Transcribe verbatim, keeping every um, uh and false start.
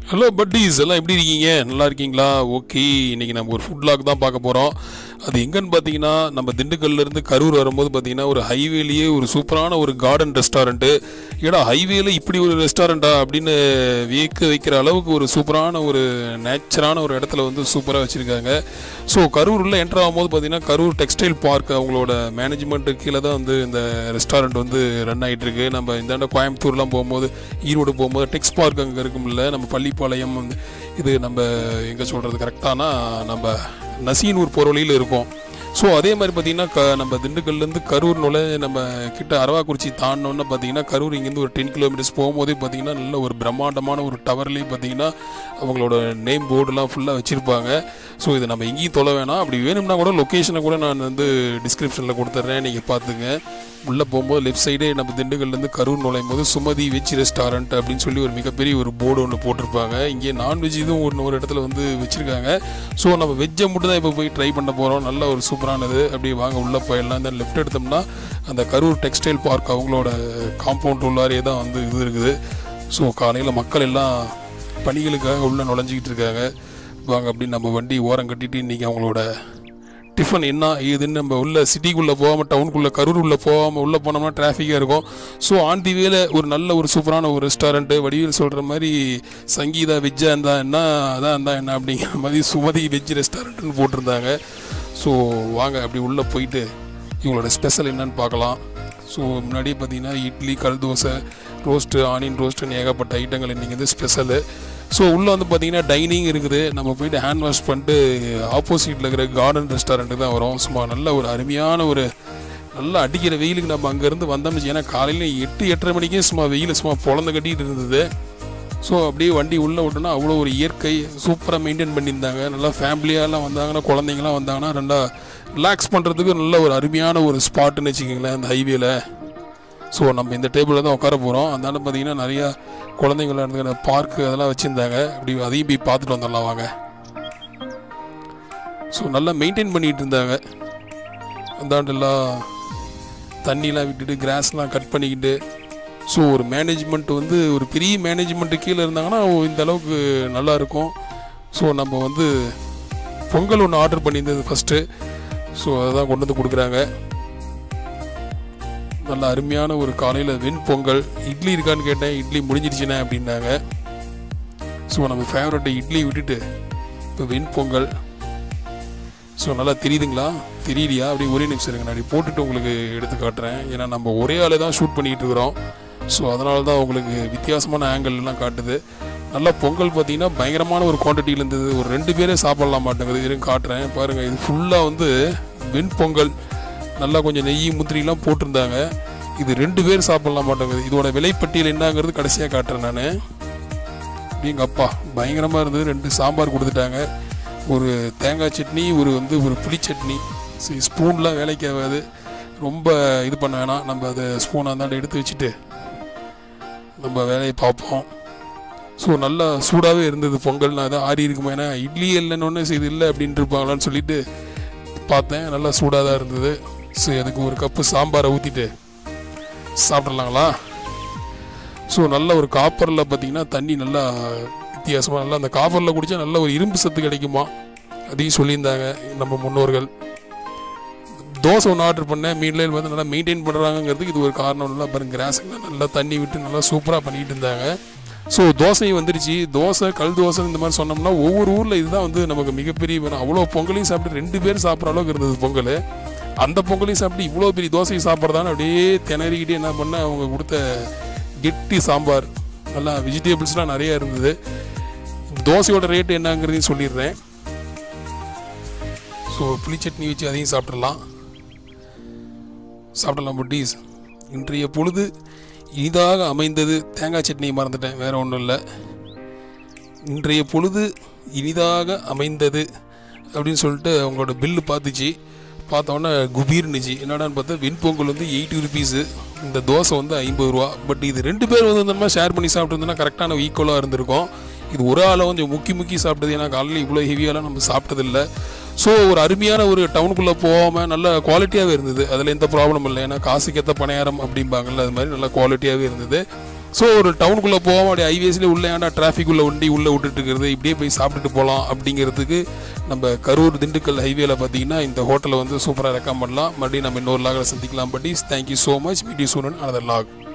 Hello buddies எல்லாம் எப்படி இருக்கீங்க? நல்லா இருக்கீங்களா? ஓகே, இன்றைக்கி நம்ம ஒரு ஃபுட் லாக் தான் பார்க்க போகிறோம். அது எங்கன்னு பார்த்தீங்கன்னா, நம்ம திண்டுக்கல்லேருந்து கரூர் வரும்போது பார்த்தீங்கன்னா ஒரு ஹைவேலேயே ஒரு சூப்பரான ஒரு கார்டன் ரெஸ்டாரண்ட்டு. ஏடா ஹைவேல இப்படி ஒரு ரெஸ்டாரண்ட்டா அப்படின்னு வியக்க வைக்கிற அளவுக்கு ஒரு சூப்பரான ஒரு நேச்சரான ஒரு இடத்துல வந்து சூப்பராக வச்சுருக்காங்க. ஸோ கரூரில் என்ட்ரு ஆகும்போது பார்த்தீங்கன்னா கரூர் டெக்ஸ்டைல் பார்க் அவங்களோட மேனேஜ்மெண்ட்டு கீழே தான் வந்து இந்த ரெஸ்டாரண்ட் வந்து ரன் ஆகிட்டுருக்கு. நம்ம இந்தாண்ட கோயம்புத்தூர்லாம் போகும்போது, ஈரோடு போகும்போது டெக்ஸ் பார்க் அங்கே இருக்கும்ல, நம்ம பள்ளிப்பாளையம் வந்து இது நம்ம எங்கே சொல்கிறது கரெக்டானா நம்ம நசீனூர் போகிற வழியில் இருக்கும். ஸோ அதே மாதிரி பார்த்திங்கன்னா க நம்ம திண்டுக்கல்லேருந்து கரூர் நுழை நம்ம கிட்ட அரவாக்குறிச்சி தாண்டினோன்னு பார்த்தீங்கன்னா கரூர் இங்கேருந்து ஒரு டென் கிலோமீட்டர்ஸ் போகும்போதே பார்த்திங்கன்னா நல்ல ஒரு பிரம்மாண்டமான ஒரு டவர்லேயே பார்த்திங்கன்னா அவங்களோட நேம் போர்டுலாம் ஃபுல்லாக வச்சுருப்பாங்க. ஸோ இதை நம்ம எங்கேயும் தொலை வேணாம். அப்படி வேணும்னா கூட லொக்கேஷனை கூட நான் வந்து டிஸ்கிரிப்ஷனில் கொடுத்துட்றேன், நீங்கள் பார்த்துங்க. உள்ளே போகும்போது லெஃப்ட் சைடே நம்ம திண்டுக்கல்லேருந்து கரூர் நுழையும் போது சுமதி வெஜ் ரெஸ்டாரண்ட் அப்படின்னு சொல்லி ஒரு மிகப்பெரிய ஒரு போர்டு ஒன்று போட்டிருப்பாங்க. இங்கே நான்வெஜ் இதுவும் ஒன்று ஒரு இடத்துல வந்து வச்சுருக்காங்க. ஸோ நம்ம வெஜ்ஜை மட்டும் தான் இப்போ போய் ட்ரை பண்ண போகிறோம். நல்ல ஒரு சூப்பரானது. அப்படியே வாங்க உள்ளே போயிடலாம். இந்த லெஃப்ட் எடுத்தோம்னா அந்த கரூர் டெக்ஸ்டைல் பார்க் அவங்களோட காம்பவுண்ட் உள்ளாரே தான் வந்து இது இருக்குது. ஸோ காலையில் மக்கள் எல்லாம் பணிகளுக்காக உள்ளே நுழைஞ்சிக்கிட்டு இருக்காங்க. வாங்க அப்படின்னு நம்ம வண்டி ஓரம் கட்டிட்டு இன்றைக்கி அவங்களோட டிஃபன் என்ன ஏதுன்னு நம்ம உள்ள சிட்டிக்குள்ளே போகாமல் டவுனுக்குள்ளே கரூர் உள்ளே போகாமல் உள்ளே போனோம்னா டிராஃபிக்காக இருக்கும். ஸோ ஆன் தி வேல ஒரு நல்ல ஒரு சூப்பரான ஒரு ரெஸ்டாரண்ட்டு, வடிவேல் சொல்கிற மாதிரி சங்கீதா வெஜ்ஜாக இருந்தால் என்ன அதான் இருந்தால் என்ன அப்படிங்கிற மாதிரி சுமதி வெஜ் ரெஸ்டாரண்ட்டுன்னு போட்டிருந்தாங்க. ஸோ வாங்க அப்படி உள்ளே போயிட்டு இவங்களோட ஸ்பெஷல் என்னன்னு பார்க்கலாம். ஸோ முன்னாடியே பார்த்தீங்கன்னா இட்லி, கல் தோசை, ரோஸ்ட்டு, ஆனியன் ரோஸ்ட்டுன்னு ஏகப்பட்ட ஐட்டங்கள் இன்றைக்கி வந்து ஸ்பெஷலு. ஸோ உள்ளே வந்து பார்த்திங்கன்னா டைனிங் இருக்குது. நம்ம போய்ட்டு ஹேண்ட் வாஷ் பண்ணிட்டு ஆப்போசிட்டில் இருக்கிற கார்டன் ரெஸ்டாரண்ட்டு தான் வரும். சும்மா நல்ல ஒரு அருமையான ஒரு நல்லா அடிக்கிற வெயிலுக்கு நம்ம அங்கேருந்து வந்தோம்னு. ஏன்னா காலையில் எட்டு எட்டரை மணிக்கே சும்மா வெயில் சும்மா பொழந்து கட்டிகிட்டு இருந்தது. ஸோ அப்படியே வண்டி உள்ளே விட்டோன்னா அவ்வளோ ஒரு இயற்கை சூப்பராக மெயின்டைன் பண்ணியிருந்தாங்க. நல்லா ஃபேமிலியாலாம் வந்தாங்கன்னா, குழந்தைங்களாம் வந்தாங்கன்னா ரெண்டா ரிலாக்ஸ் பண்ணுறதுக்கு நல்ல ஒரு அருமையான ஒரு ஸ்பாட்டுன்னு வச்சுக்கிங்களேன் அந்த ஹைவேல. ஸோ நம்ம இந்த டேபிளில் தான் உட்கார போகிறோம். அதனால பார்த்திங்கன்னா நிறையா குழந்தைங்கள இருந்து பார்க்கு அதெல்லாம் வச்சுருந்தாங்க. அப்படி அதையும் போய் பார்த்துட்டு வந்துடலாம் வாங்க. ஸோ நல்லா மெயின்டைன் பண்ணிகிட்டு இருந்தாங்க. அந்தாண்டெல்லாம் தண்ணிலாம் விட்டுட்டு கிராஸ்லாம் கட் பண்ணிக்கிட்டு. ஸோ ஒரு மேனேஜ்மெண்ட் வந்து ஒரு பெரிய மேனேஜ்மெண்ட்டு கீழே இருந்தாங்கன்னா இந்த அளவுக்கு நல்லாயிருக்கும். ஸோ நம்ம வந்து பொங்கல் ஒன்று ஆர்டர் பண்ணியிருந்தது ஃபஸ்ட்டு. ஸோ அதை கொண்டு வந்து கொடுக்குறாங்க. நல்ல அருமையான ஒரு காலையில் வெண்பொங்கல். இட்லி இருக்கான்னு கேட்டேன், இட்லி முடிஞ்சிடுச்சுண்ணே அப்படின்னாங்க. ஸோ நம்ம ஃபேவரட்டை இட்லி விட்டுட்டு இப்போ வெண்பொங்கல். ஸோ நல்லா தெரியுதுங்களா? தெரியலையா? அப்படி ஒரே நிமிஷம் இருங்க, நான் அப்படி போட்டுட்டு உங்களுக்கு எடுத்து காட்டுறேன். ஏன்னா நம்ம ஒரே ஆளே தான் ஷூட் பண்ணிகிட்டு இருக்கிறோம். ஸோ அதனால தான் உங்களுக்கு வித்தியாசமான ஆங்கிள்லாம் காட்டுது. நல்லா பொங்கல் பார்த்திங்கன்னா பயங்கரமான ஒரு குவான்டிட்டியில் இருந்தது. ஒரு ரெண்டு பேரே சாப்பிடலாம் மாட்டேங்குது. இதுன்னு காட்டுறேன் பாருங்கள். இது ஃபுல்லாக வந்து வெண்பொங்கல். நல்லா கொஞ்சம் நெய் முந்திரிலாம் போட்டிருந்தாங்க. இது ரெண்டு பேர் சாப்பிடலாம் மாட்டேங்குது. இதோட விலைப்பட்டியல் என்னங்கிறது கடைசியாக காட்டுறேன் நான். எங்கள் அப்பா பயங்கரமாக இருந்தது. ரெண்டு சாம்பார் கொடுத்துட்டாங்க, ஒரு தேங்காய் சட்னி, ஒரு வந்து ஒரு புளி சட்னி. சரி, ஸ்பூன்லாம் வேலைக்கு ஆகாது, ரொம்ப இது பண்ண வேணாம். நம்ம அதை ஸ்பூனாக இருந்தாலும் எடுத்து வச்சுட்டு நம்ம வேலையை பார்ப்போம். ஸோ நல்லா சூடாகவே இருந்தது பொங்கல். நான் தான் ஆறி இருக்குமா, ஏன்னா இட்லி இல்லைன்னு இது இல்லை அப்படின்ட்டு இருப்பாங்களான்னு சொல்லிட்டு பார்த்தேன். நல்லா சூடாக தான் இருந்தது. ஸோ அதுக்கு ஒரு கப்பு சாம்பாரை ஊற்றிட்டு சாப்பிட்றலாங்களா? ஸோ நல்ல ஒரு காப்பரில் பார்த்திங்கன்னா தண்ணி நல்லா வித்தியாசமாக, நல்லா அந்த காப்பரில் குடித்தா நல்ல ஒரு இரும்பு சத்து கிடைக்குமா, அதையும் சொல்லியிருந்தாங்க நம்ம முன்னோர்கள். தோசை ஒன்று ஆர்டர் பண்ணேன். மீன்லேயே வந்து நல்லா மெயின்டைன் பண்ணுறாங்கிறதுக்கு இது ஒரு காரணம். நல்லா பாருங்கள், கிராஸுங்கெல்லாம் நல்லா தண்ணி விட்டு நல்லா சூப்பராக பண்ணிக்கிட்டு இருந்தாங்க. ஸோ தோசையும் வந்துடுச்சு. தோசை, கல் தோசை இந்த மாதிரி சொன்னோம்னா ஒவ்வொரு ஊரில் இதுதான் வந்து நமக்கு மிகப்பெரிய வேணும். அவ்வளோ பொங்கலையும் சாப்பிட்டு ரெண்டு பேர் சாப்பிட்ற அளவுக்கு இருந்தது பொங்கல். அந்த பொங்கலையும் சாப்பிட்டு இவ்வளோ பெரிய தோசையை சாப்பிட்றதான்னு அப்படியே திணறிக்கிட்டே என்ன பண்ண, அவங்க கொடுத்த கெட்டி சாம்பார், நல்லா வெஜிடபிள்ஸ்லாம் நிறையா இருந்தது. தோசையோட ரேட்டு என்னங்கிறதையும் சொல்லிடுறேன். ஸோ புளி சட்னி வச்சு அதையும் சாப்பிட்றலாம் சாப்பிடலாம் புட்டீஸ். இன்றைய பொழுது இனிதாக அமைந்தது. தேங்காய் சட்னியை மறந்துட்டேன், வேறு ஒன்றும் இல்லை. இன்றைய பொழுது இனிதாக அமைந்தது அப்படின்னு சொல்லிட்டு அவங்களோட பில்லு பார்த்துச்சு. பார்த்தோன்னே குபீர்னுச்சு. என்னடான்னு பார்த்தா வெண்பொங்கல் வந்து எயிட்டி ருபீஸு, இந்த தோசை வந்து ஐம்பது ரூபா. பட் இது ரெண்டு பேர் வந்து இந்த மாதிரி ஷேர் பண்ணி சாப்பிட்டுருந்தோன்னா கரெக்டான ஈக்குவலாக இருந்திருக்கும். இது ஒரு ஆளை கொஞ்சம் முக்கி முக்கி சாப்பிட்டது. ஏன்னா காலையில் இவ்வளோ ஹெவியாலாம் நம்ம சாப்பிட்டதில்லை. ஸோ ஒரு அருமையான ஒரு டவுனுக்குள்ளே போகாமல் நல்ல குவாலிட்டியாகவே இருந்தது. அதில் எந்த ப்ராப்ளம் இல்லை. ஏன்னா காசுக்கேற்ற பணியாரம் அப்படிம்பாங்கள்ல, அது மாதிரி நல்ல குவாலிட்டியாகவே இருந்தது. ஸோ ஒரு டவுனுக்குள்ளே போகாமல் அப்படியே ஹைவேஸ்லேயே உள்ளே ஏன்டா டிராஃபிக் உள்ள வண்டி உள்ளே விட்டுட்டு இருக்கிறது, இப்படியே போய் சாப்பிட்டுட்டு போகலாம் அப்படிங்கிறதுக்கு நம்ம கரூர் திண்டுக்கல் ஹைவேல பார்த்தீங்கன்னா இந்த ஹோட்டலை வந்து சூப்பராக ரெக்கமெண்ட் பண்ணலாம். மறுபடியும் நம்ம இன்னொரு லாகில் சந்திக்கலாம். But thank you so much. Meet you soon another lock.